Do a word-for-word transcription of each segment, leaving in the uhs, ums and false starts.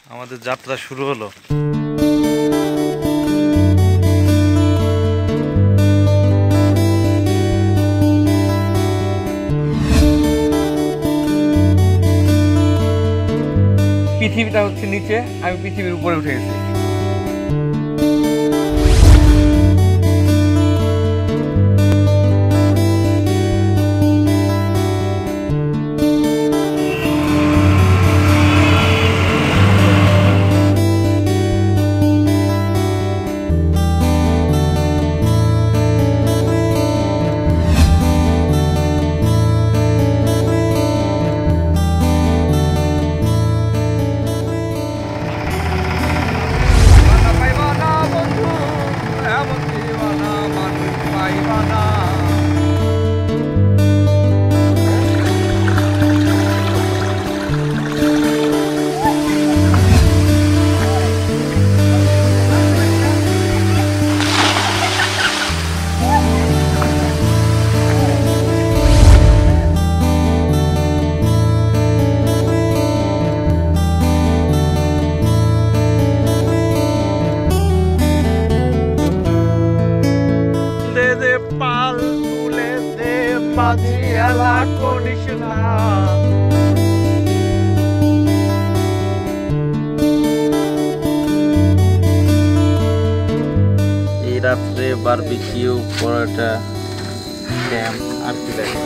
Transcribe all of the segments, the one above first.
আমাদের যাত্রা শুরু হলো। পৃথিবীটা হচ্ছে নিচে, আমি পৃথিবীর উপরে উঠে গেছি। Pal tule de magia la condicional. এই রাত্রে বারবিকিউ পরোটা ক্যাম্প আর কি লাগে।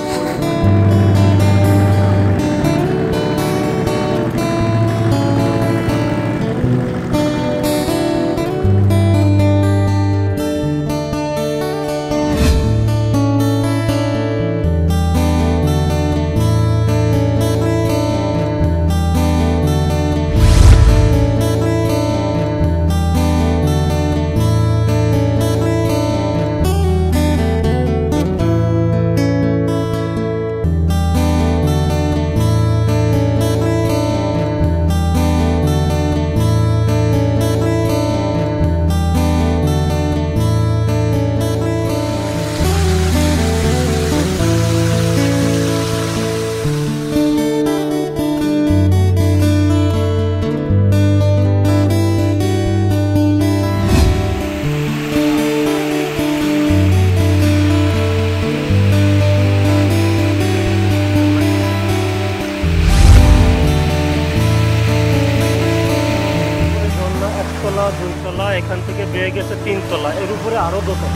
দুইতলা, এখান থেকে বেয়ে গেছে তিনতলা, এর উপরে আরো দোতলা।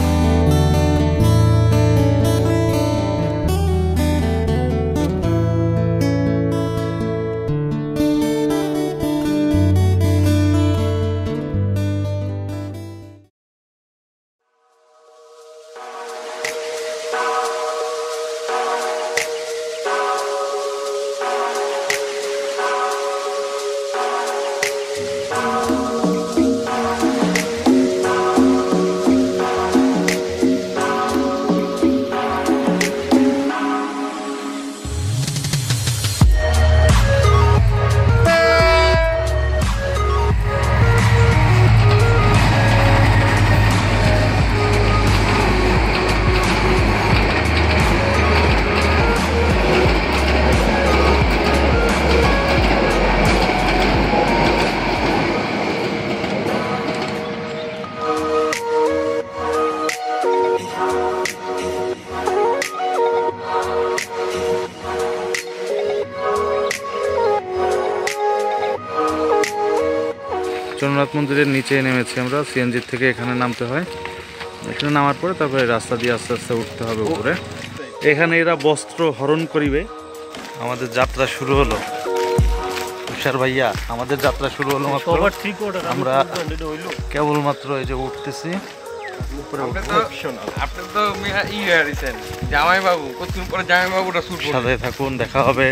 জগন্নাথ মন্দিরের নিচে নেমেছি আমরা, সিএনজি থেকে এখানে নামতে হয়। এখানে নামার পরে তারপরে রাস্তা দিয়ে আস্তে আস্তে উঠতে হবে উপরে। এখানে এরা বস্ত্র হরণ করিবে। আমাদের যাত্রা শুরু হলো। তুষার ভাইয়া, আমাদের যাত্রা শুরু হলো মাত্র। আমরা কেবলমাত্র এই যে উঠতেছি উপরে। আপনি তো ই হয়ে গেছেন জামাই বাবু, কতদিন পরে জামাই বাবুটা শুরু। সাথে থাকুন, দেখা হবে।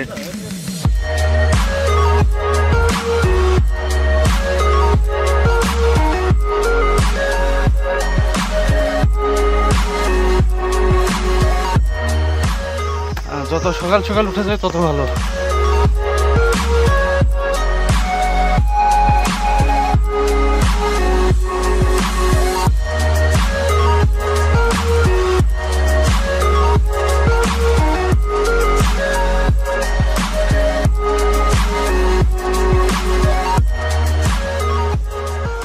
যত সকাল সকাল উঠে যায় তত ভালো।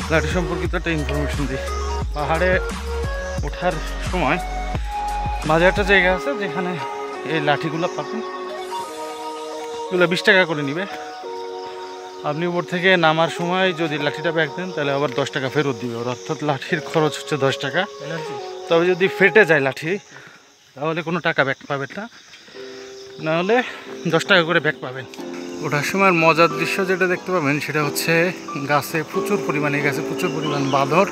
লাঠি সম্পর্কিত একটা ইনফরমেশন দিই। পাহাড়ে ওঠার সময় মাঝে একটা জায়গা আছে যেখানে এই লাঠিগুলো পাবেন, এগুলো বিশ টাকা করে নিবে। আপনি উপর থেকে নামার সময় যদি লাঠিটা ব্যাগ দেন তাহলে আবার দশ টাকা ফেরত দিবে ওর, অর্থাৎ লাঠির খরচ হচ্ছে দশ টাকা। তবে যদি ফেটে যায় লাঠি তাহলে কোনো টাকা ব্যাক পাবেন না, নাহলে দশ টাকা করে ব্যাক পাবেন। ওঠার সময় মজার দৃশ্য যেটা দেখতে পাবেন সেটা হচ্ছে গাছে প্রচুর পরিমাণে গাছে প্রচুর পরিমাণ বাঁদর।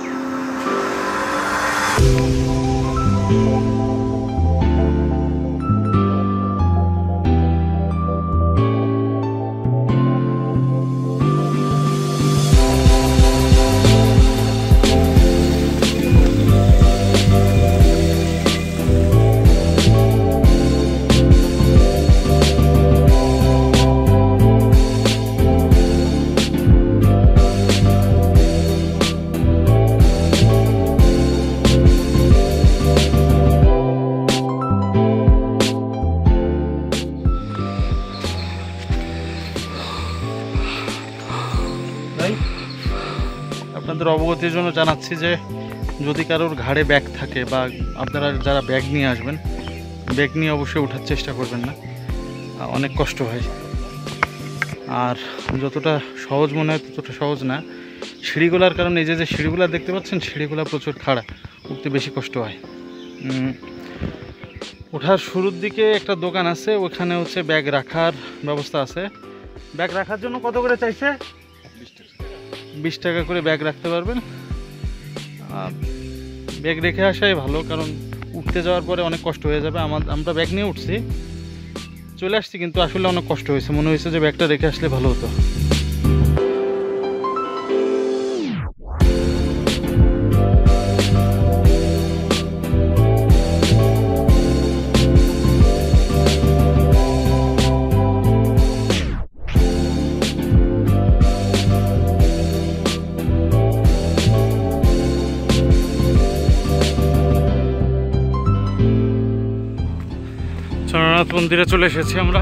আপনাদের অবগতির জন্য জানাচ্ছি যে যদি কারোর ঘাড়ে ব্যাগ থাকে বা আপনারা যারা ব্যাগ নিয়ে আসবেন, ব্যাগ নিয়ে অবশ্যই ওঠার চেষ্টা করবেন না, অনেক কষ্ট হয়। আর যতটা সহজ মনে হয় ততটা সহজ না। সিঁড়িগুলার কারণে এই যে যে সিঁড়িগুলা দেখতে পাচ্ছেন, সিঁড়িগুলা প্রচুর খাড়া, উঠতে বেশি কষ্ট হয়। ওঠার শুরুর দিকে একটা দোকান আছে, ওখানে হচ্ছে ব্যাগ রাখার ব্যবস্থা আছে। ব্যাগ রাখার জন্য কত করে চাইছে? বিশ টাকা করে ব্যাগ রাখতে পারবেন। ব্যাগ রেখে আসাই ভালো, কারণ উঠতে যাওয়ার পরে অনেক কষ্ট হয়ে যাবে। আমার আমরা ব্যাগ নিয়ে উঠছি, চলে আসছি, কিন্তু আসলে অনেক কষ্ট হয়েছে। মনে হয়েছে যে ব্যাগটা রেখে আসলে ভালো হতো। চন্দ্রনাথ মন্দিরে চলে এসেছি আমরা।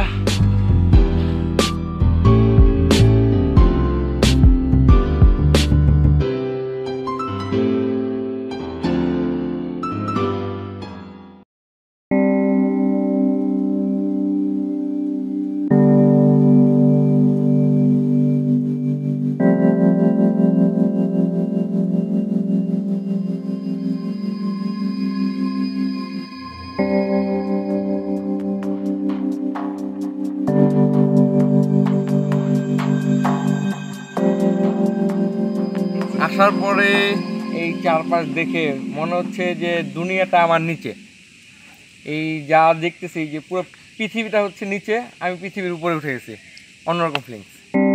আসার পরে এই চারপাশ দেখে মনে হচ্ছে যে দুনিয়াটা আমার নিচে। এই যা দেখতেছি যে পুরো পৃথিবীটা হচ্ছে নিচে, আমি পৃথিবীর উপরে উঠে গেছি, অন্যরকম ফিলিংস।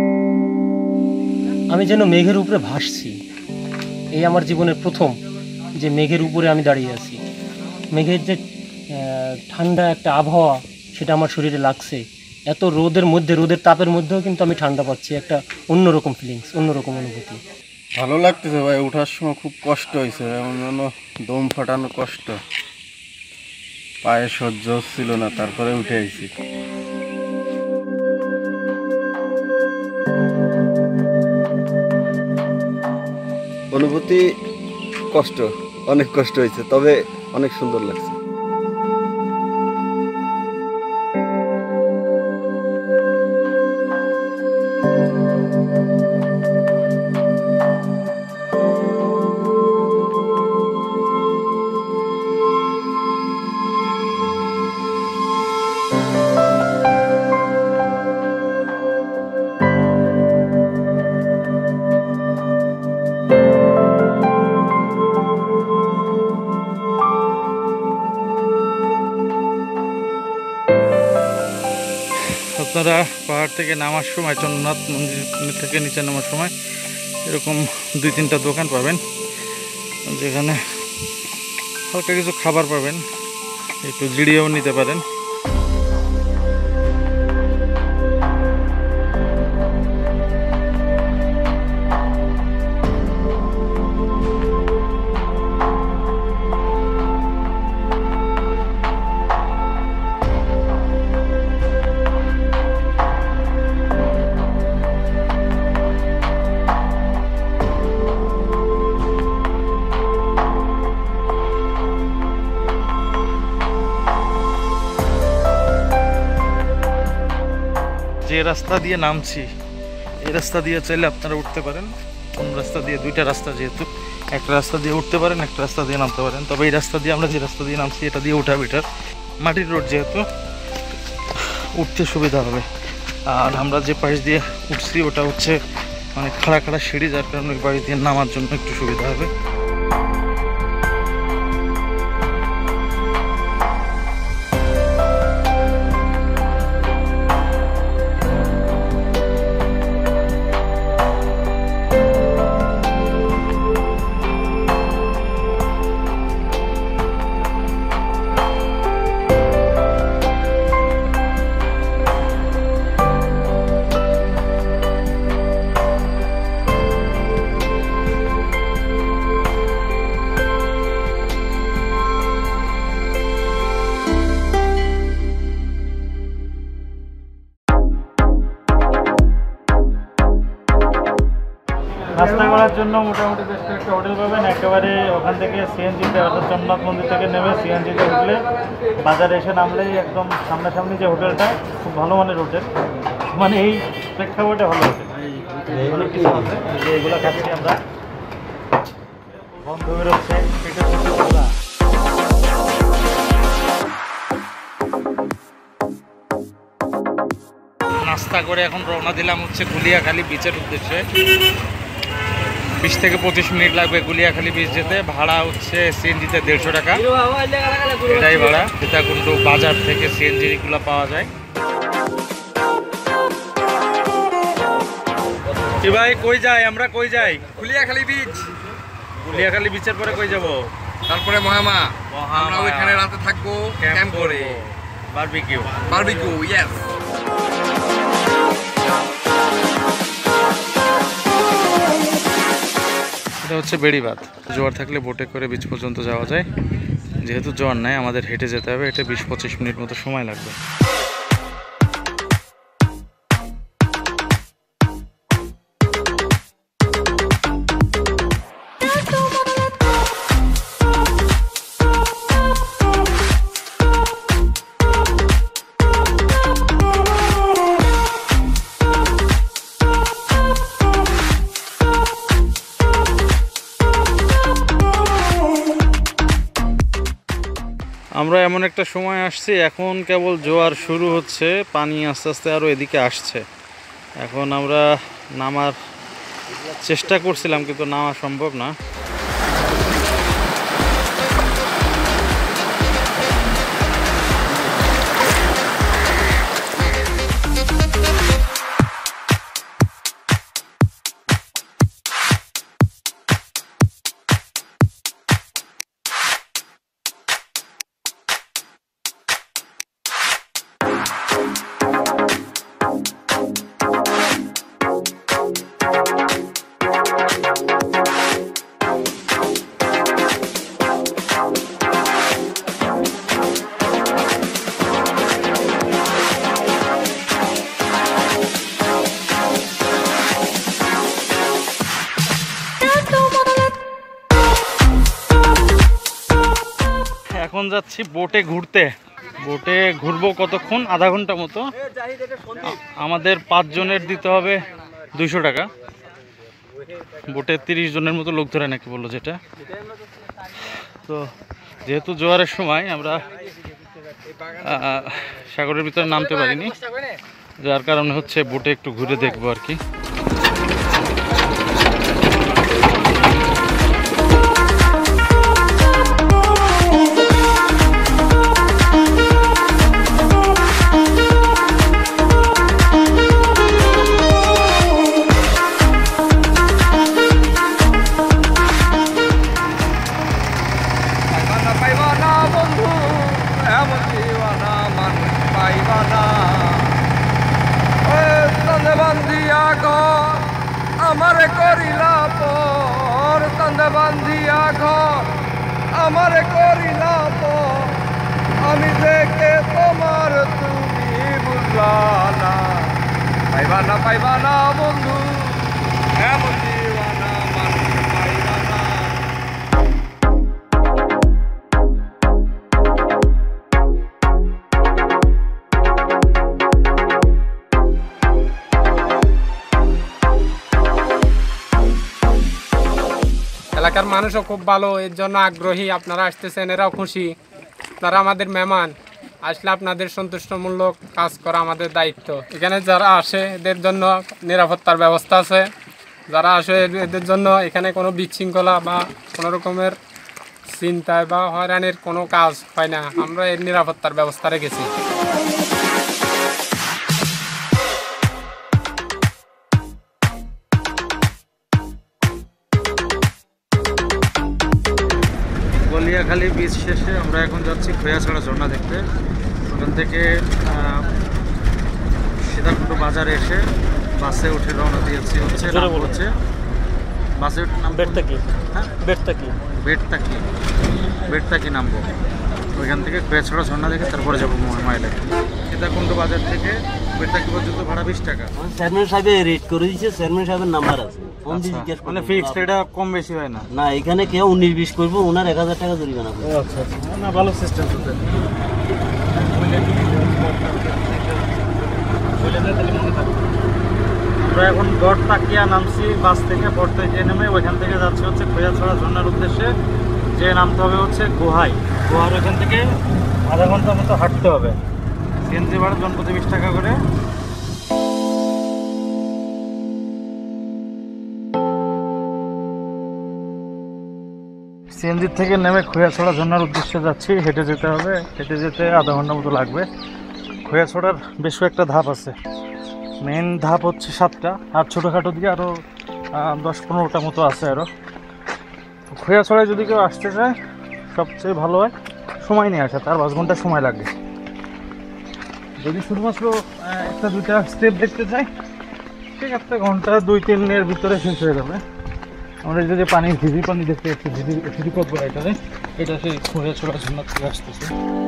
আমি যেন মেঘের উপরে ভাসছি। এই আমার জীবনের প্রথম যে মেঘের উপরে আমি দাঁড়িয়ে আছি। মেঘের যে ঠান্ডা একটা আবহাওয়া সেটা আমার শরীরে লাগছে। এত রোদের মধ্যে, রোদের তাপের মধ্যেও কিন্তু আমি ঠান্ডা পাচ্ছি, একটা অন্যরকম ফিলিংস, অন্যরকম অনুভূতি। ভালো লাগতেছে ভাই। ওঠার সময় খুব কষ্ট হয়েছে, এমন যেন দম ফাটানো কষ্ট, পায়ে সহ্য হচ্ছিল না, তারপরে উঠে আইছি। অনুভূতি কষ্ট, অনেক কষ্ট হয়েছে, তবে অনেক সুন্দর লাগছে। আপনারা পাহাড় থেকে নামার সময়, চন্দ্রনাথ মন্দির থেকে নিচে নামার সময় এরকম দুই তিনটা দোকান পাবেন, যেখানে হালকা কিছু খাবার পাবেন, একটু জিরিয়েও নিতে পারেন। রাস্তা দিয়ে নামছি এই রাস্তা দিয়ে চাইলে আপনারা উঠতে পারেন। কোন রাস্তা দিয়ে, দুইটা রাস্তা যেহেতু, একটা রাস্তা দিয়ে উঠতে পারেন, একটা রাস্তা দিয়ে নামতে পারেন। তবে এই রাস্তা দিয়ে আমরা যে রাস্তা দিয়ে নামছি এটা দিয়ে উঠা বেটার, মাটির রোড যেহেতু উঠতে সুবিধা হবে। আর আমরা যে পাশ দিয়ে উঠছি ওটা হচ্ছে মানে খাড়া খাড়া সিঁড়ি, যার কারণে ওই বাড়ি দিয়ে নামার জন্য একটু সুবিধা হবে। নাস্তা করার জন্য মোটামুটি বেশ কয়েকটা হোটেল পাবেন। একেবারে ওখান থেকে সিএনজিতে অর্থাৎ চন্দ্রনাথ মন্দির থেকে নেমে সিএনজিতে উঠলে বাজারে এসে নামলেই একদম সামনাসামনি যে হোটেলটা, খুব ভালো মানের হোটেল, মানে এই প্রেক্ষাপটে ভালো হোটেল, অনেক কিছু আছে। যে এগুলো খাচ্ছি আমরা, বন্ধ বেরোচ্ছে পেটের মধ্যে ওগুলা। নাস্তা করে এখন রওনা দিলাম হচ্ছে গুলিয়াখালী বিচের উদ্দেশ্যে। বিশ থেকে পঁচিশ মিনিট লাগবে গুলিয়াখালী বিচ যেতে। ভাড়া হচ্ছে সিএনজিতে দেড়শো টাকা, এটাই ভাড়া। সীতাকুণ্ড বাজার থেকে সিএনজি গুলো পাওয়া যায়। কি ভাই, কই যাই আমরা, কই যাই? গুলিয়াখালী বিচ। গুলিয়াখালী বিচের পরে কই যাব? তারপরে মহামা। মহামা। আমরা ওইখানে রাতে থাকবো ক্যাম্প করে, বারবিকিউ। Barbecue, yes. এটা হচ্ছে বেড়িবাঁধ। জোয়ার থাকলে বোটে করে বিচ পর্যন্ত যাওয়া যায়। যেহেতু জোয়ার নাই, আমাদের হেঁটে যেতে হবে। এটা বিশ পঁচিশ মিনিট মতো সময় লাগবে। আমরা এমন একটা সময় আসছি, এখন কেবল জোয়ার শুরু হচ্ছে, পানি আস্তে আস্তে আরও এদিকে আসছে। এখন আমরা নামার চেষ্টা করছিলাম কিন্তু নামা সম্ভব না। এখন যাচ্ছি বোটে ঘুরতে। বোটে ঘুরবো কতক্ষণ, আধা ঘন্টা মতো। আমাদের পাঁচ জনের দিতে হবে দুইশো টাকা। বোটে তিরিশ জনের মতো লোক ধরে নাকি বললো যেটা। তো যেহেতু জোয়ারের সময় আমরা সাগরের ভিতরে নামতে পারিনি, যার কারণে হচ্ছে বোটে একটু ঘুরে দেখবো আর কি। আমারে করিলা পর তন্দে বান্ধিয়া ঘর, আমারে করিলা পর আমি দেখে তোমার তুমি বুঝলা না। পাইবা না পাইবা না বন্ধু, এমন দিওয়ানা মানুষ পাইবা না। এলাকার মানুষও খুব ভালো, এর জন্য আগ্রহী। আপনারা আসতেছেন, এরাও খুশি। আপনারা আমাদের মেহমান, আসলে আপনাদের সন্তুষ্টমূলক কাজ করা আমাদের দায়িত্ব। এখানে যারা আসে এদের জন্য নিরাপত্তার ব্যবস্থা আছে। যারা আসে এদের জন্য এখানে কোনো বিশৃঙ্খলা বা কোনো রকমের চিন্তায় বা হয়রানির কোনো কাজ হয় না। আমরা এর নিরাপত্তার ব্যবস্থা রেখেছি। গলিয়াখালী বীচ শেষে আমরা এখন যাচ্ছি খৈয়াছড়া ঝর্ণা দেখতে। ওখান থেকে সীতাকুণ্ড বাজারে এসে বাসে উঠে রওনা দিয়েছি। হচ্ছে নাম হচ্ছে বাসে উঠে নাম বেডতাকি। হ্যাঁ বেডতাকি বেডতাকি বেডতাকি নামবো। ওইখান থেকে খৈয়াছড়া ঝর্ণা দেখে তারপরে যাবো মহামায়া লেকে। সীতাকুণ্ড বাজার থেকে বেডতাকি পর্যন্ত ভাড়া বিশ টাকা। চেয়ারম্যান সাহেব রেট করে দিচ্ছে, চেয়ারম্যান সাহেবের নাম্বার আছে, ফোন দিয়ে জিজ্ঞেস মানে ফিক্সড, এটা কম বেশি হয় না? না, এখানে কেউ উনিশ বিশ করবো, ওনার এক হাজার টাকা জরিমানা করবে। আচ্ছা আচ্ছা, না ভালো সিস্টেম তো। আমরা এখন গড় তাকিয়া নামছি বাস থেকে, বর্তমানে নেমে ওইখান থেকে যাচ্ছে হচ্ছে খৈয়াছড়া ঝর্ণার উদ্দেশ্যে। যে নামতে হবে হচ্ছে গোহাই। গোহার ওইখান থেকে আধা ঘন্টার মতো হাঁটতে হবে। সিএনজি ভাড়া জনপ্রতি বিশ টাকা করে। সিএনজি থেকে নেমে খৈয়াছড়া ঝর্ণার উদ্দেশ্যে যাচ্ছি। হেঁটে যেতে হবে, হেঁটে যেতে আধা ঘন্টার মতো লাগবে। খৈয়াছড়ার বেশ কয়েকটা ধাপ আছে। মেন ধাপ হচ্ছে সাতটা, আর ছোটোখাটো দিয়ে আরও দশ পনেরোটা মতো আছে আরও। খৈয়াছড়ায় যদি কেউ আসতে চায় সবচেয়ে ভালো হয় সময় নিয়ে আসে, চার পাঁচ ঘন্টা সময় লাগে। যদি শুধুমাত্র একটা দুইটা স্টেপ দেখতে চাই ঠিক একটা ঘন্টা দুই তিনের ভিতরে শেষ হয়ে যাবে। আমরা যদি পানির ঝিঝি পানি দেখতে একটু ঝিঝি ঝিঝি পথ বলে এটাতে, এটা সেই খৈয়াছড়া ঝর্ণা থেকে আসতেছে।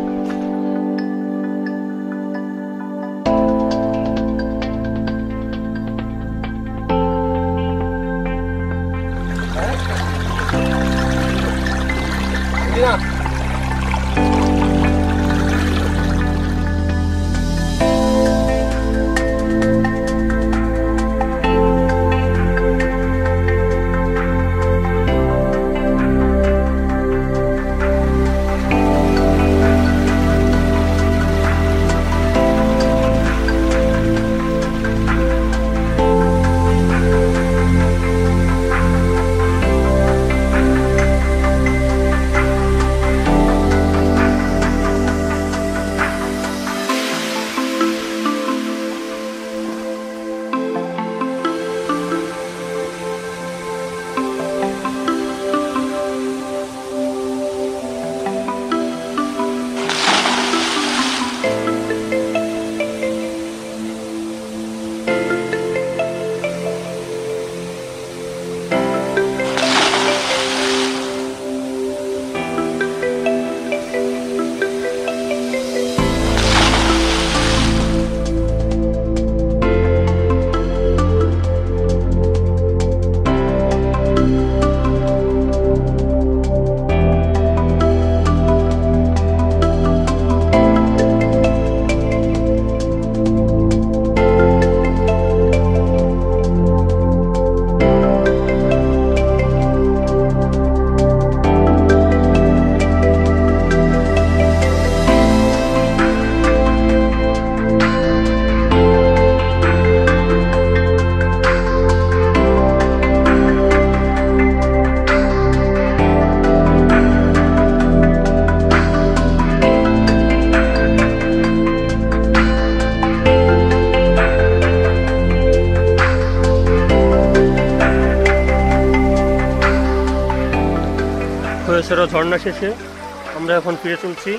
খৈয়াছড়া ঝর্ণা শেষে আমরা এখন ফিরে চলছি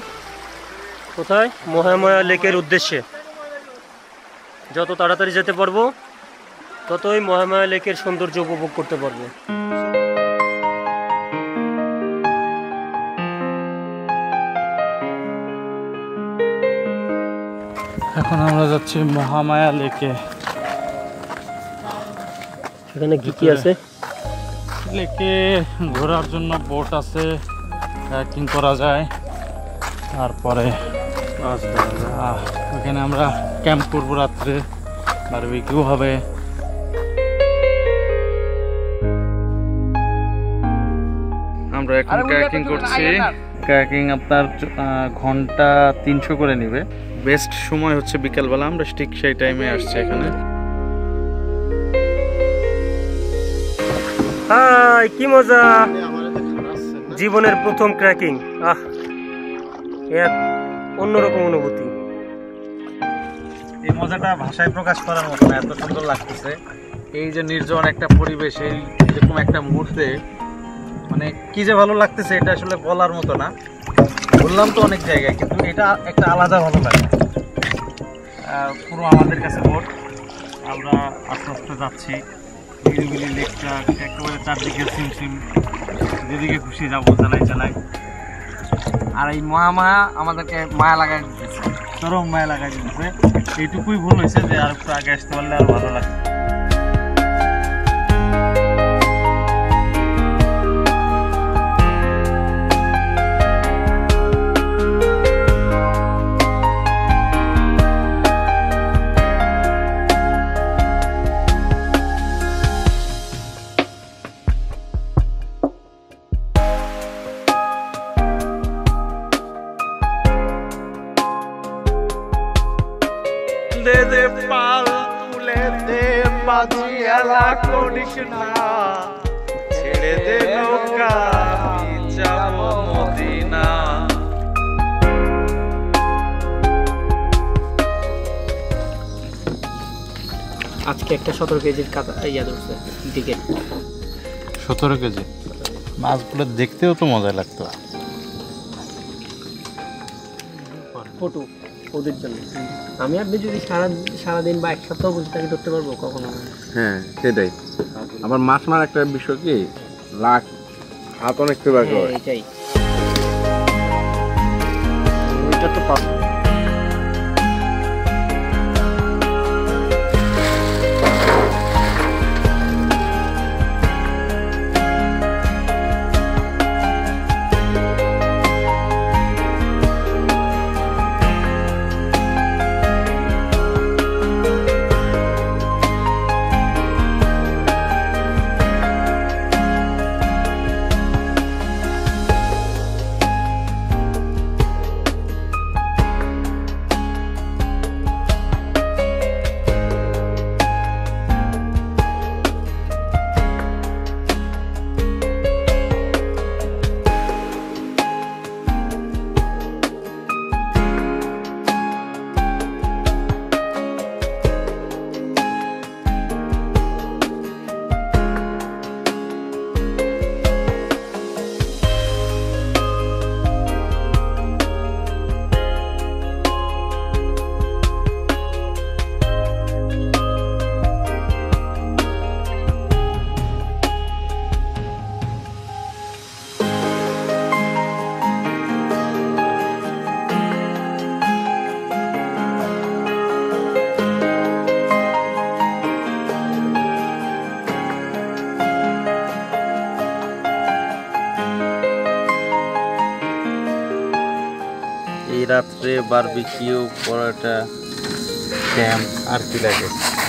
কোথায়? মহামায়া লেকের উদ্দেশ্যে। যত তাড়াতাড়ি যেতে পারবো ততই মহামায়া লেকের সৌন্দর্য উপভোগ করতে পারবো। এখন আমরা যাচ্ছি মহামায়া লেকে। এখানে কি কি আছে? লেকে ঘোরার জন্য বোট আছে, কায়াকিং করা যায়, তারপরে আহ, ওখানে আমরা ক্যাম্প করবো রাত্রে, বারবিকিউ হবে। আমরা এখন কায়াকিং করছি। কায়াকিং আপনার আহ, ঘন্টা তিনশো করে নেবে। বেস্ট সময় হচ্ছে বিকেলবেলা, আমরা ঠিক সেই টাইমে আসছি এখানে। হাই, কি মজা! জীবনের প্রথম ট্রেকিং, আহ এক অন্যরকম অনুভূতি। এই মজাটা ভাষায় প্রকাশ করার মতো না, এত সুন্দর লাগতেছে। এই যে নির্জন একটা পরিবেশ, এই এরকম একটা মুহূর্তে মানে কি যে ভালো লাগতেছে এটা আসলে বলার মতো না। বললাম তো অনেক জায়গায়, কিন্তু এটা একটা আলাদা ভালো লাগে। পুরো আমাদের কাছে বোট, আমরা আস্তে আস্তে যাচ্ছি। নিরিবিলি লেকটা একেবারে চারদিকে সিমসিম, যেদিকে খুশি যাবো চালাই চালাই। আর এই মহামায়া আমাদেরকে মায়া লাগাই দিতেছে, চরম মায়া লাগাই দিতেছে। এইটুকুই ভুল হয়েছে যে আর একটু আগে আসতে পারলে আর ভালো লাগতো। দে দে পাল তুলে দে বাজিয়ালা কৃষ্ণা, ছেড়ে দে নৌকা যাব মদিনা। আজকে একটা সতেরো কেজির কাতা ইয়া ধরছে টিকেট। সতেরো কেজি মাছগুলো দেখতেও তো মজা লাগতো। ফটো ওদের জন্য। আমি আপনি যদি সারা সারাদিন বা এক সপ্তাহ বসে থাকি ধরতে পারবো কখনো? হ্যাঁ সেটাই। আবার মাছ মারার একটা বিষয় কি, লাখ হাত অনেক ফেভার করে। এটাই ওইটা তো পা- এই রাত্রে বারবিকিউ পরোটা ক্যাম্প আর কি লাগে।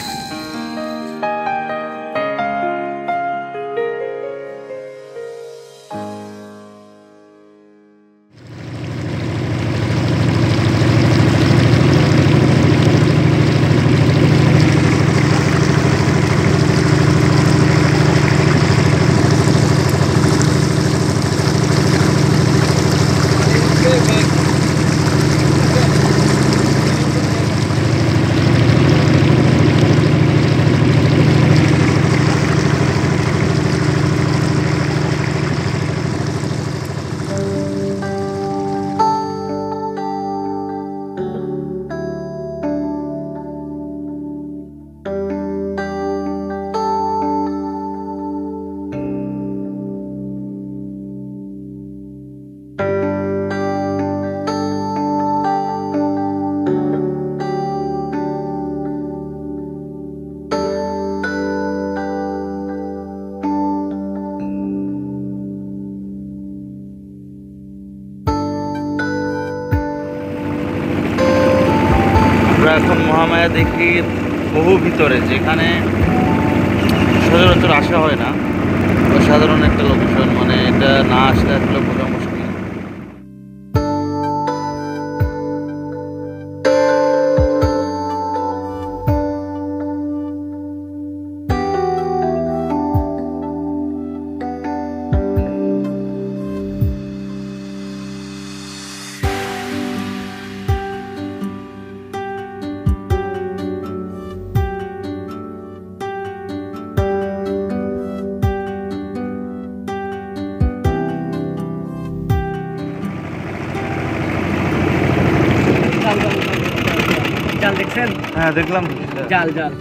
এখন মহামায়া দেখি বহু ভিতরে, যেখানে সচরাচর আসা হয় না। অসাধারণ একটা লোকেশন, মানে এটা না আসলে আসলে বোঝা মুশকিল। জাল দেখছেন? হ্যাঁ দেখলাম। জাল জাল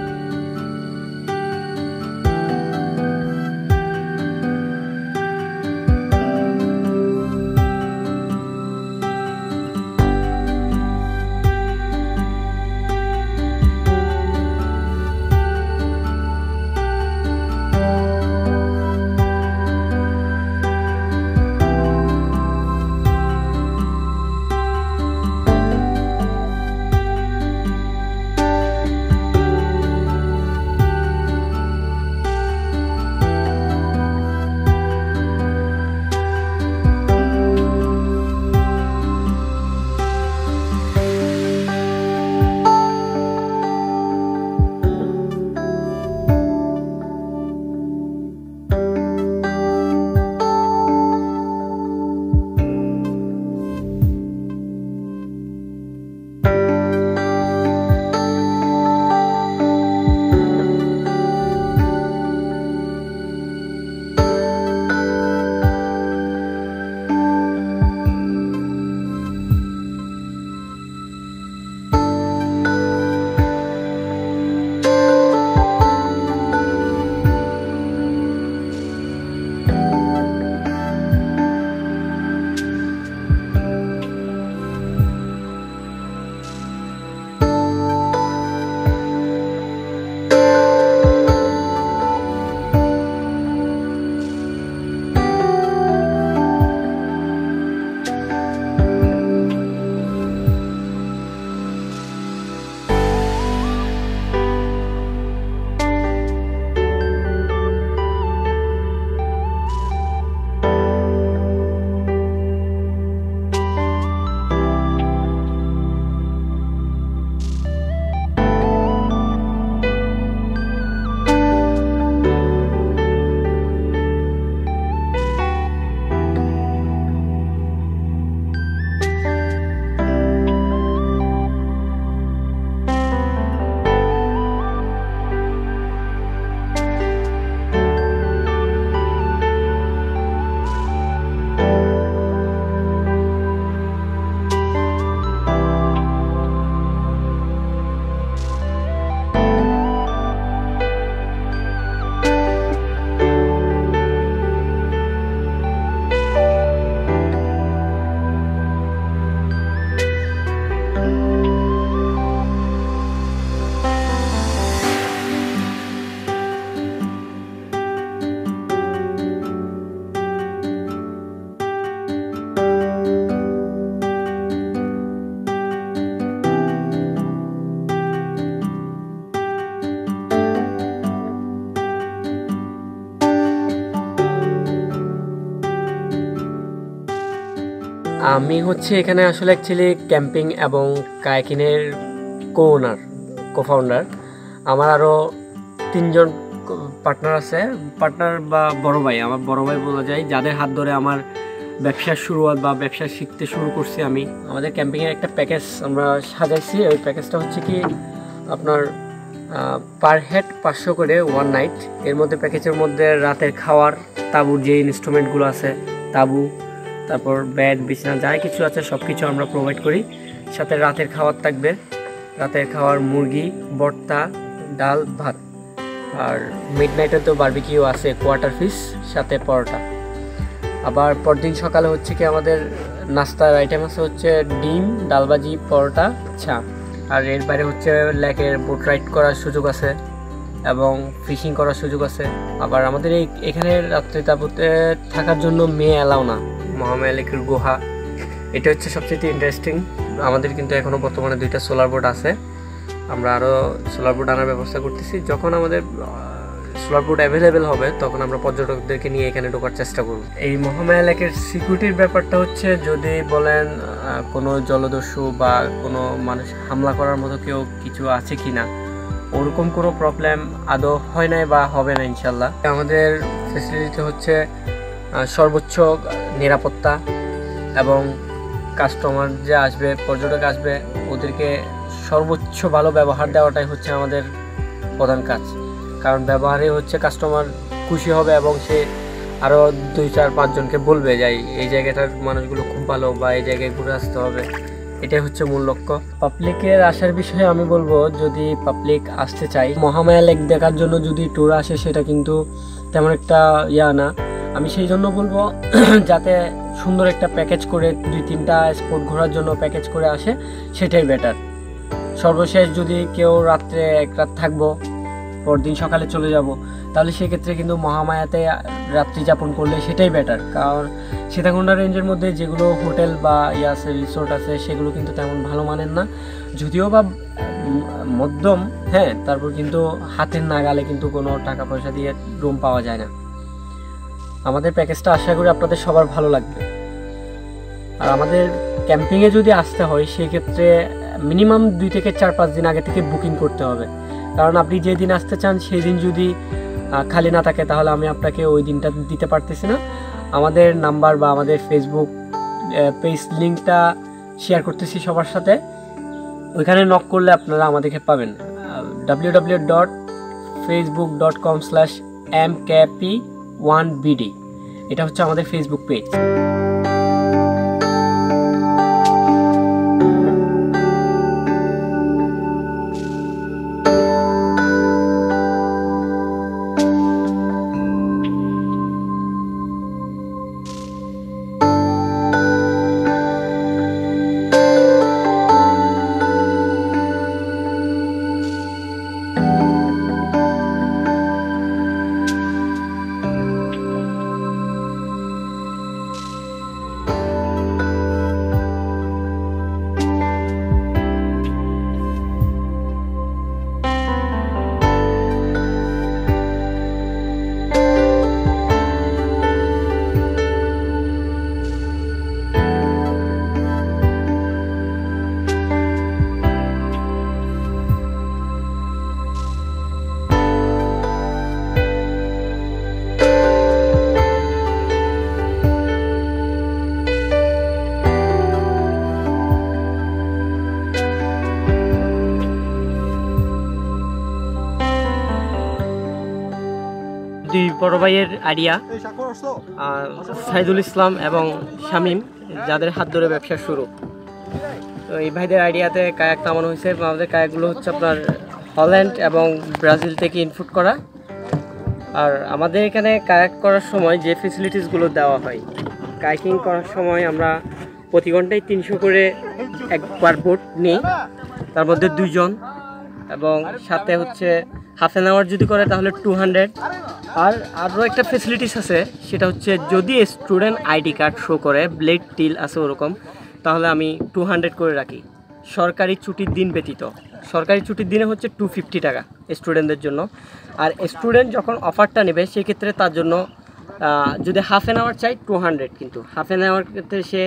আমি হচ্ছে এখানে আসলে অ্যাকচুয়ালি ক্যাম্পিং এবং কায়াকিংয়ের কো ওনার কো ফাউন্ডার। আমার আরও তিনজন পার্টনার আছে, পার্টনার বা বড় ভাই, আমার বড় ভাই বলা যায়, যাদের হাত ধরে আমার ব্যবসার শুরুয়াত বা ব্যবসা শিখতে শুরু করছি আমি। আমাদের ক্যাম্পিংয়ের একটা প্যাকেজ আমরা সাজাইছি। ওই প্যাকেজটা হচ্ছে কি আপনার পার হেড পাঁচশো করে ওয়ান নাইট। এর মধ্যে প্যাকেজের মধ্যে রাতের খাওয়ার, তাঁবুর যে ইনস্ট্রুমেন্টগুলো আছে, তাঁবু, তারপর বেড, বিছানা, যা কিছু আছে সব কিছু আমরা প্রোভাইড করি। সাথে রাতের খাবার থাকবে, রাতের খাওয়ার মুরগি, ভর্তা, ডাল, ভাত। আর মিড নাইটে তো বারবিকিউ আছে, কোয়ার্টার ফিশ, সাথে পরোটা। আবার পরদিন সকালে হচ্ছে কি আমাদের নাস্তার আইটেম আছে হচ্ছে ডিম, ডালবাজি, পরোটা, চা। আর এর বাইরে হচ্ছে লেকের বোট রাইড করার সুযোগ আছে এবং ফিশিং করার সুযোগ আছে। আবার আমাদের এই এখানে রাত্রি তাঁবুতে থাকার জন্য মেয়ে এলাও না, মহামায়া লেকের গুহা, এটা হচ্ছে সবচেয়ে ইন্টারেস্টিং। আমাদের কিন্তু এখনও বর্তমানে দুইটা সোলার বোট আছে, আমরা আরও সোলার বোট আনার ব্যবস্থা করতেছি। যখন আমাদের স্লট বোট অ্যাভেলেবেল হবে তখন আমরা পর্যটকদেরকে নিয়ে এখানে ঢোকার চেষ্টা করব। এই মহামায়া লেকের সিকিউরিটির ব্যাপারটা হচ্ছে যদি বলেন কোনো জলদস্যু বা কোনো মানুষ হামলা করার মতো কেউ কিছু আছে কি না, ওরকম কোনো প্রবলেম আদৌ হয় নাই বা হবে না ইনশাল্লাহ। আমাদের ফেসিলিটি হচ্ছে সর্বোচ্চ নিরাপত্তা এবং কাস্টমার যে আসবে, পর্যটক আসবে, ওদেরকে সর্বোচ্চ ভালো ব্যবহার দেওয়াটাই হচ্ছে আমাদের প্রধান কাজ। কারণ ব্যবহারে হচ্ছে কাস্টমার খুশি হবে এবং সে আরও দুই চার পাঁচজনকে বলবে যে এই জায়গাটার মানুষগুলো খুব ভালো বা এই জায়গায় ঘুরে আসতে হবে। এটাই হচ্ছে মূল লক্ষ্য। পাবলিকের আসার বিষয়ে আমি বলবো, যদি পাবলিক আসতে চাই মহামায়া লেক দেখার জন্য যদি ট্যুর আসে সেটা কিন্তু তেমন একটা ইয়া না। আমি সেই জন্য বলবো যাতে সুন্দর একটা প্যাকেজ করে দুই তিনটা স্পট ঘোরার জন্য প্যাকেজ করে আসে, সেটাই বেটার। সর্বশেষ যদি কেউ রাত্রে এক রাত থাকবো, পরদিন সকালে চলে যাব, তাহলে সেক্ষেত্রে কিন্তু মহামায়াতে রাত্রি যাপন করলে সেটাই বেটার। কারণ সীতাকুণ্ডা রেঞ্জের মধ্যে যেগুলো হোটেল বা ইয়ে আছে, রিসোর্ট আছে, সেগুলো কিন্তু তেমন ভালো মানের না, যদিও বা মধ্যম, হ্যাঁ, তারপর কিন্তু হাতের নাগালে কিন্তু কোনো টাকা পয়সা দিয়ে রুম পাওয়া যায় না। আমাদের প্যাকেজটা আশা করি আপনাদের সবার ভালো লাগবে। আর আমাদের ক্যাম্পিংয়ে যদি আসতে হয় সেক্ষেত্রে মিনিমাম দুই থেকে চার পাঁচ দিন আগে থেকে বুকিং করতে হবে। কারণ আপনি যে দিন আসতে চান সেই দিন যদি খালি না থাকে তাহলে আমি আপনাকে ওই দিনটা দিতে পারতেছি না। আমাদের নাম্বার বা আমাদের ফেসবুক পেজ লিঙ্কটা শেয়ার করতেছি সবার সাথে, ওইখানে নক করলে আপনারা আমাদেরকে পাবেন। W W W dot Facebook dot com slash M K P one B D, এটা হচ্ছে আমাদের ফেসবুক পেজ। দুই বড় ভাইয়ের আইডিয়া, সাইদুল ইসলাম এবং শামীম, যাদের হাত ধরে ব্যবসা শুরু। তো এই ভাইদের আইডিয়াতে কায়াক নামানো হয়েছে। আমাদের কায়াকগুলো হচ্ছে আপনার হল্যান্ড এবং ব্রাজিল থেকে ইনপুট করা। আর আমাদের এখানে কায়াক করার সময় যে ফেসিলিটিসগুলো দেওয়া হয়, কায়াকিং করার সময় আমরা প্রতি ঘন্টায় তিনশো করে একবার বোট নিই, তার মধ্যে দুইজন, এবং সাথে হচ্ছে হাফ অ্যান আওয়ার যদি করে তাহলে টু হান্ড্রেড। আর আরও একটা ফেসিলিটিস আছে, সেটা হচ্ছে যদি স্টুডেন্ট আইডি কার্ড শো করে, ব্লেড টিল আছে ওরকম, তাহলে আমি টু হান্ড্রেড করে রাখি। সরকারি ছুটির দিন ব্যতীত, সরকারি ছুটির দিনে হচ্ছে টু ফিফটি টাকা স্টুডেন্টদের জন্য। আর স্টুডেন্ট যখন অফারটা নেবে সেক্ষেত্রে তার জন্য যদি হাফ অ্যান আওয়ার চাই টু হান্ড্রেড, কিন্তু হাফ অ্যান আওয়ার ক্ষেত্রে সে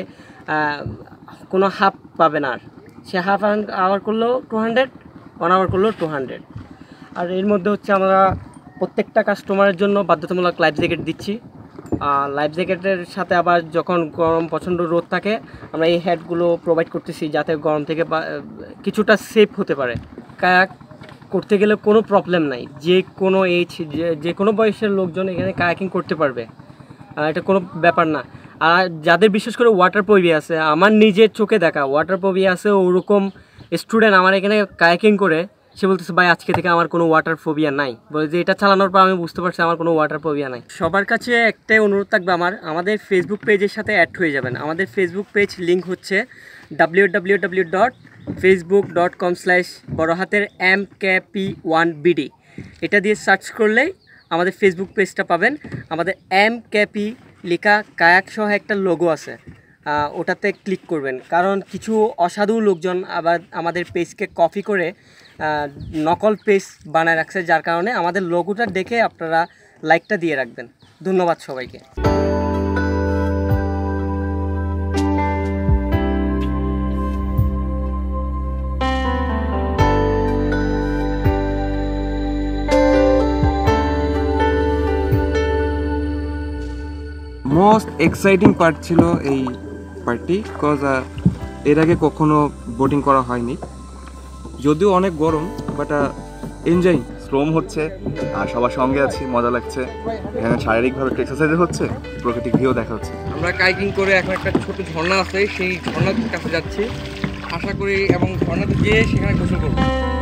কোনো হাফ পাবে না। আর সে হাফ আওয়ার করলেও টু হান্ড্রেড, ওয়ান আওয়ার করলেও টু হান্ড্রেড। আর এর মধ্যে হচ্ছে আমরা প্রত্যেকটা কাস্টমারের জন্য বাধ্যতামূলক লাইফ জ্যাকেট দিচ্ছি। লাইফ জ্যাকেটের সাথে আবার যখন গরম প্রচণ্ড রোদ থাকে আমরা এই হ্যাটগুলো প্রোভাইড করতেছি যাতে গরম থেকে কিছুটা সেফ হতে পারে। কায়াক করতে গেলে কোনো প্রবলেম নাই, যে কোনো এজ, যে কোনো বয়সের লোকজন এখানে কায়াকিং করতে পারবে, এটা কোনো ব্যাপার না। আর যাদের বিশেষ করে ওয়াটার ফোবিয়া আছে, আমার নিজের চোখে দেখা ওয়াটার ফোবিয়া আছে, ওরকম স্টুডেন্ট আমার এখানে কায়াকিং করে সে বলতেছে ভাই আজকে থেকে আমার কোনো ওয়াটার ফোবিয়া নাই। বলে যে এটা চালানোর পর আমি বুঝতে পারছি আমার কোনো ওয়াটার ফোবিয়া নাই। সবার কাছে একটাই অনুরোধ থাকবে আমার, আমাদের ফেসবুক পেজের সাথে অ্যাড হয়ে যাবেন। আমাদের ফেসবুক পেজ লিঙ্ক হচ্ছে W W W dot Facebook dot com slash বড় হাতের M K P one B D, এটা দিয়ে সার্চ করলেই আমাদের ফেসবুক পেজটা পাবেন। আমাদের এম কে পি লেখা কায়াক সহ একটা লোগো আছে, ওটাতে ক্লিক করবেন। কারণ কিছু অসাধু লোকজন আবার আমাদের পেজকে কপি করে আহ, নকল পেজ বানায় রাখছে, যার কারণে আমাদের লোগোটা দেখে আপনারা লাইকটা দিয়ে রাখবেন। ধন্যবাদ সবাইকে। মোস্ট এক্সাইটিং পার্ট ছিল এই পার্টটি, বিকজ এর আগে কখনো বোটিং করা হয়নি, যদিও অনেক গরম, বাট এনজয়। শ্রম হচ্ছে আর সবার সঙ্গে আছি, মজা লাগছে। এখানে শারীরিকভাবে একটু এক্সারসাইজ হচ্ছে, প্রকৃতিক ভিউ দেখা হচ্ছে। আমরা কাইকিং করে এখন একটা ছোট ঝর্ণা আছে, সেই ঝর্ণার কাছে যাচ্ছি আশা করি, এবং ঝর্ণাতে গিয়ে সেখানে গোসল করবো।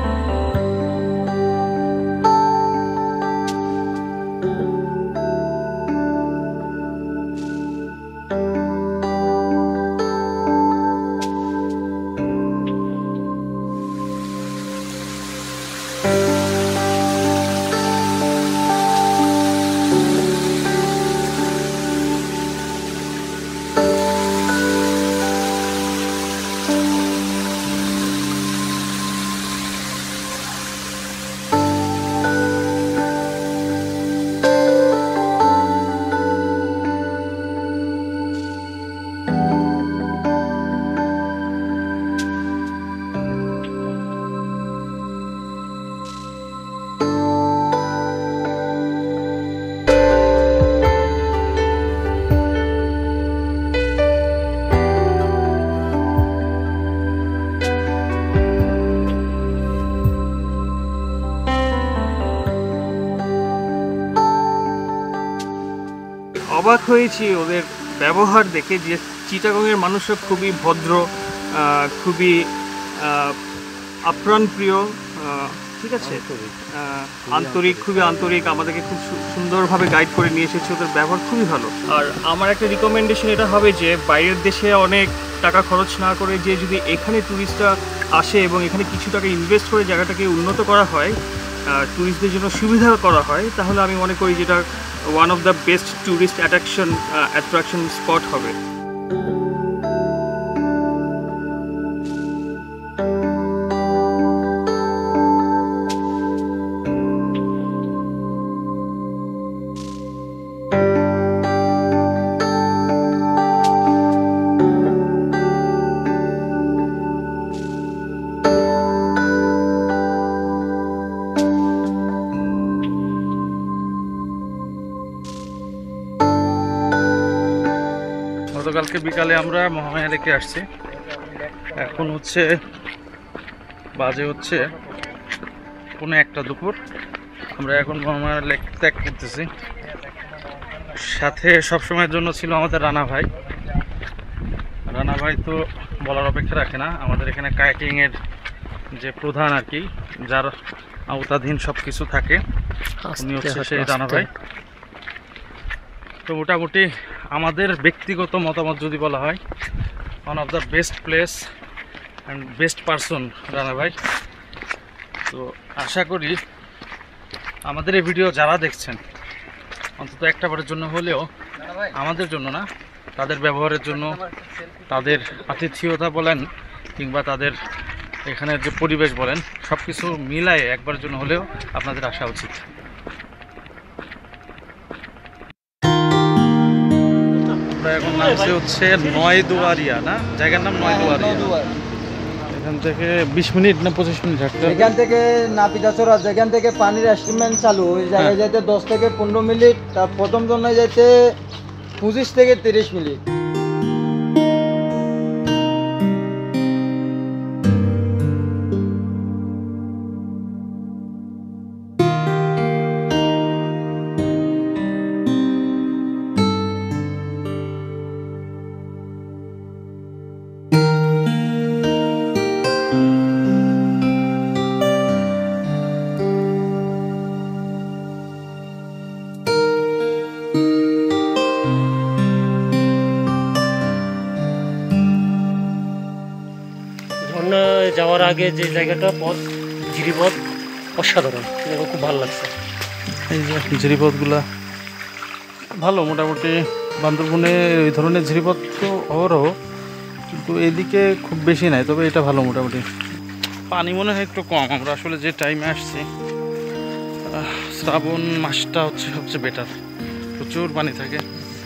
অবাক হয়েছি ওদের ব্যবহার দেখে, যে চিটাগংয়ের মানুষরা খুবই ভদ্র, আহ, খুবই আহ, আপ্রাণপ্রিয়, আহ, ঠিক আছে, আহ, আন্তরিক, খুবই আন্তরিক, আমাদেরকে খুব সু- সুন্দরভাবে গাইড করে নিয়ে এসেছে। ওদের ব্যবহার খুবই ভালো। আর আমার একটা রিকমেন্ডেশন এটা হবে যে বাইরের দেশে অনেক টাকা খরচ না করে, যে যদি এখানে ট্যুরিস্টরা আসে এবং এখানে কিছু টাকা ইনভেস্ট করে জায়গাটাকে উন্নত করা হয়, ট্যুরিস্টদের জন্য সুবিধা করা হয়, তাহলে আমি মনে করি যেটা one of the best tourist attraction attraction spot হবে। গতকালকে বিকালে আমরা মহামায়া লেকে আসছি, এখন হচ্ছে বাজে হচ্ছে পৌনে একটা দুপুর। আমরা এখন মহামায়া লেক ত্যাগ করতেছি। সাথে সবসময়ের জন্য ছিল আমাদের রানা ভাই। রানা ভাই তো বলার অপেক্ষা রাখে না, আমাদের এখানে কায়াকিংয়ের যে প্রধান আর কি, যার আওতাধীন সব কিছু থাকে, উনি হচ্ছে সেই রানা ভাই। তো মোটামুটি আমাদের ব্যক্তিগত মতামত যদি বলা হয়, one of the best place and best person Rana ভাই। তো আশা করি আমাদের এই ভিডিও যারা দেখছেন, অন্তত একটা বারের জন্য হলেও, আমাদের জন্য না, তাদের ব্যবহারের জন্য, তাদের আতিথেয়তা বলেন কিংবা তাদের এখানের যে পরিবেশ বলেন, সব কিছু মিলায়ে একবারের জন্য হলেও আপনাদের আসা উচিত। আমরা এখন নামছে হচ্ছে নয় দুয়ারিয়া, না জায়গার নাম নয় দুয়ারিয়া। এখান থেকে বিশ মিনিট না পঁচিশ মিনিট হাঁটতে। এখান থেকে নাপিতাচড়া, যেখান থেকে পানির এস্টিমেন্ট চালু, ওই জায়গায় যাইতে দশ থেকে পনেরো মিনিট, তার প্রথম জন্য যাইতে পঁচিশ থেকে তিরিশ মিনিট। ঝর্ণায় যাওয়ার আগে যে জায়গাটা পথ, জিরিপথ অসাধারণ, দেখো খুব ভালো লাগছে। এই যে ঝিরিপথগুলা ভালো, মোটামুটি বান্দরবনে ওই ধরনের ঝিরিপথ তো অহরহ, কিন্তু এদিকে খুব বেশি নাই, তবে এটা ভালো মোটামুটি। পানি মনে হয় একটু কম। আমরা আসলে যে টাইমে আসছি শ্রাবণ মাসটা হচ্ছে সবচেয়ে বেটার, প্রচুর পানি থাকে।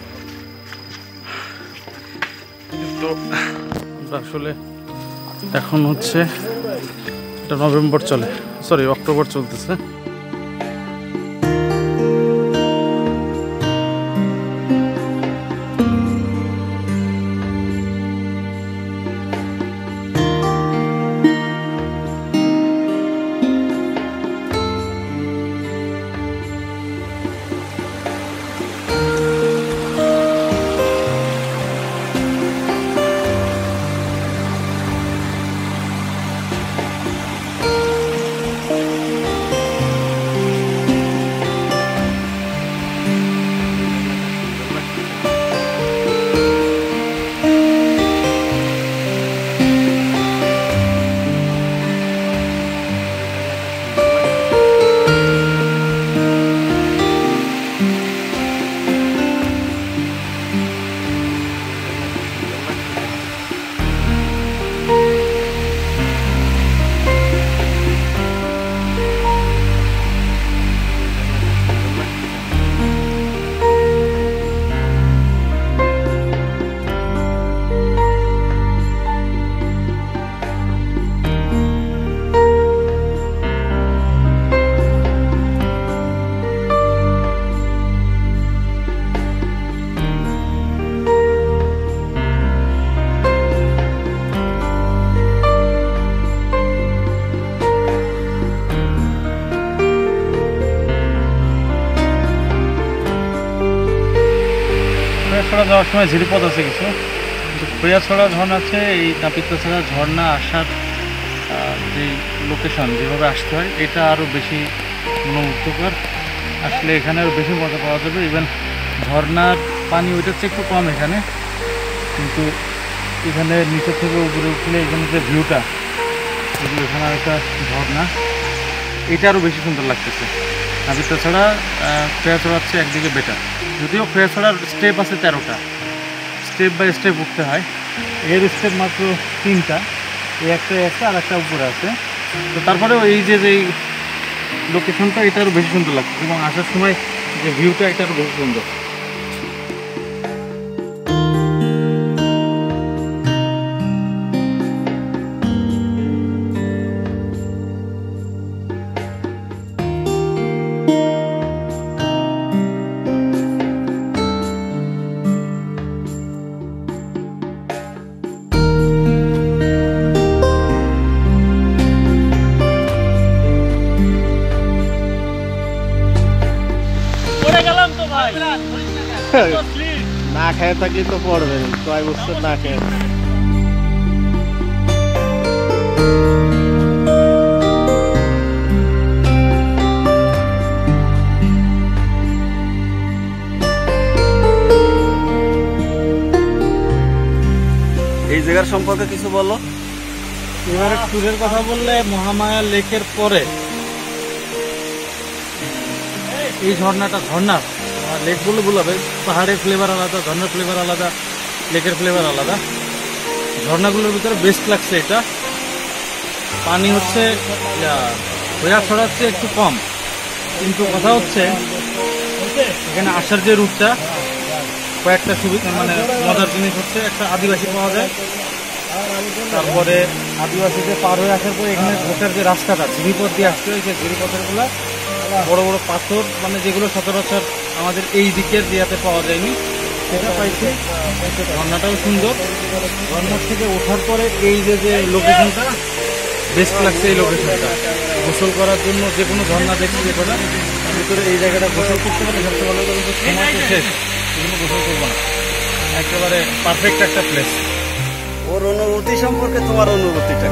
তো আমরা আসলে এখন হচ্ছে এটা নভেম্বর চলে, সরি অক্টোবর চলতেছে। যাওয়ার সময় ঝিরিপথ আছে কিছু, কিন্তু খৈয়াছড়া ঝর্ণা আছে। এই নাপিতছড়া ঝর্ণা আসার যে লোকেশন, যেভাবে আসতে হয়, এটা আরও বেশি মনোমুগ্ধকর। আসলে এখানে আরও বেশি মজা পাওয়া যাবে। ইভেন ঝর্ণার পানি ওইটার চেয়ে একটু কম এখানে, কিন্তু এখানে নিচে থেকে উপরে উঠলে এখানে যে ভিউটা, এগুলো এখানে একটা ঝর্ণা, এটা আরও বেশি সুন্দর লাগতেছে। নাপিতছড়া খৈয়াছড়ার চেয়ে একদিকে বেটার, যদিও খৈয়াছড়ার স্টেপ আছে তেরোটা, স্টেপ বাই স্টেপ উঠতে হয়। এর স্টেপ মাত্র তিনটা, এই একটা একটা আর একটা উপরে আছে। তো তারপরেও এই যে যে লোকেশনটা, এটা আরও বেশি সুন্দর লাগছে, এবং আসার সময় যে ভিউটা, এটা আরও বেশি সুন্দর। না খেয়ে থাকলে তো পড়বে, কয় বছর না খেয়ে। এই জায়গার সম্পর্কে কিছু বলো। এবারে ট্যুরের কথা বললে, মহামায়া লেকের পরে এই ঝর্ণাটা, ঝর্ণা লেক বলে বলবে, পাহাড়ের ফ্লেভার আলাদা, ঝর্ণার ফ্লেভার আলাদা, লেকের ফ্লেভার আলাদা। ঝর্ণাগুলোর ভিতরে বেস্ট লাগছে এটা। পানি হচ্ছে খৈয়াছড়ার চেয়ে একটু কম, কিন্তু কথা হচ্ছে এখানে আসার যে রুটটা, কয়েকটা সুবিধা মানে মজার জিনিস হচ্ছে, একটা আদিবাসী পাওয়া যায়। তারপরে আদিবাসীদের পার হয়ে আসার পরে এখানে ঢোকার যে রাস্তাটা, ঝিরিপথ দিয়ে আসতে হয়, সেই ঝিরিপথের গুলা বড় বড় পাথর, মানে যেগুলো সচরাচর আমাদের এই দিকের দিয়াতে পাওয়া যায়নি, সেটা পাইছি। ঝর্ণাটাও সুন্দর। ঝর্ণার থেকে ওঠার পরে এই যে যে লোকেশনটা, বেস্ট লাগছে এই লোকেশনটা। গোসল করার জন্য যে কোনো ঝর্ণা দেখছি যেটা ভিতরে, এই জায়গাটা গোসল করতে পারে সবচেয়ে ভালো। কিন্তু সময় তো শেষ, এগুলো গোসল করবো না, একেবারে পারফেক্ট একটা প্লেস। ওর অনুভূতি সম্পর্কে তোমার অনুভূতিটা?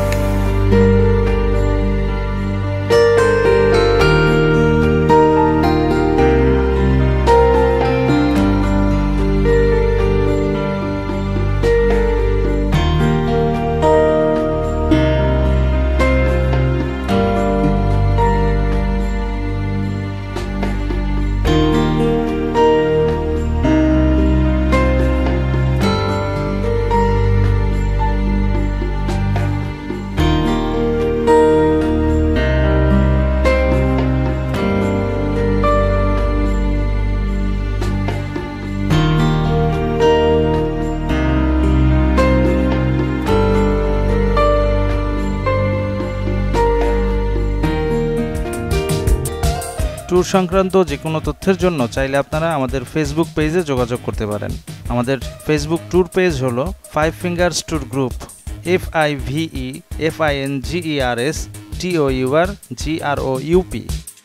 ট্যুর সংক্রান্ত যে কোনো তথ্যের জন্য চাইলে আপনারা আমাদের ফেসবুক পেজে যোগাযোগ করতে পারেন। আমাদের ফেসবুক ট্যুর পেজ হলো five fingers tour group, F I V E F I N G E R S T O U R G R O U P.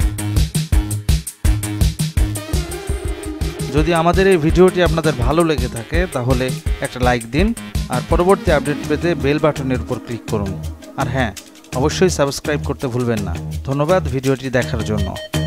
যদি আমাদের এই ভিডিওটি আপনাদের ভালো লেগে থাকে তাহলে একটা লাইক দিন, আর পরবর্তী আপডেট পেতে বেল বাটনের উপর ক্লিক করুন। আর হ্যাঁ, অবশ্যই সাবস্ক্রাইব করতে ভুলবেন না। ধন্যবাদ ভিডিওটি দেখার জন্য।